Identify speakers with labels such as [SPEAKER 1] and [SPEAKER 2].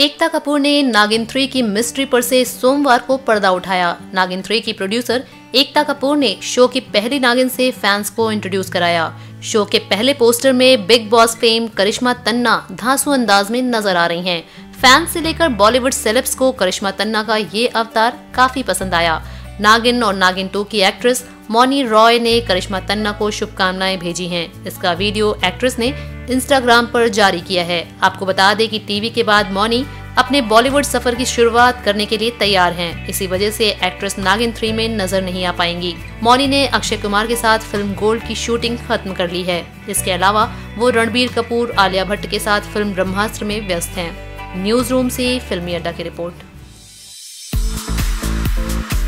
[SPEAKER 1] एकता कपूर ने नागिन 3 की मिस्ट्री पर से सोमवार को पर्दा उठाया। नागिन 3 की प्रोड्यूसर एकता कपूर ने शो की पहली नागिन से फैंस को इंट्रोड्यूस कराया। शो के पहले पोस्टर में big boss fame Karishma Tanna धांसू अंदाज में नजर आ रही हैं। फैंस से लेकर बॉलीवुड सेलेब्स को करिश्मा तन्ना का ये अवतार काफी पसंद आया। नागिन और नागिन 2 की एक्ट्रेस मौनी रॉय ने करिश्मा तन्ना को शुभकामनाएं भेजी हैं। इसका वीडियो एक्ट्रेस ने इंस्टाग्राम पर जारी किया है। आपको बता दें कि टीवी के बाद मौनी अपने बॉलीवुड सफर की शुरुआत करने के लिए तैयार हैं। इसी वजह से एक्ट्रेस नागिन 3 में नजर नहीं आ पाएंगी। मौनी ने अक्षय कुमार के साथ फिल्म गोल्ड की शूटिंग खत्म कर ली है। इसके अलावा वो रणबीर कपूर, आलिया भट्ट के साथ फिल्म ब्रह्मास्त्र में व्यस्त हैं। न्यूज रूम से फिल्मी अड्डा की रिपोर्ट।